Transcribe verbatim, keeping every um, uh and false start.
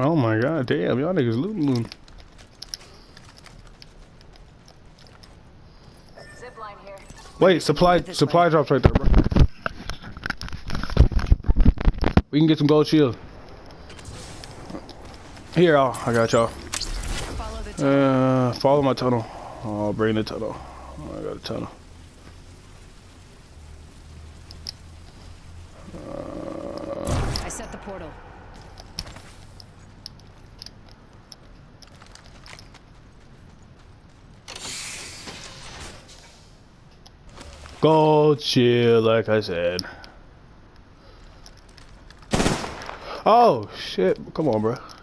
Oh my god, damn, y'all niggas looting looting. Zip line here. Wait, supply supply drops right there, bro. We can get some gold shield. Here, I'll, I got y'all. Follow the tunnel. Uh, follow my tunnel. Oh, bring the tunnel. Oh, I got a tunnel. I set the portal. Gold shield, like I said. Oh shit! Come on, bro.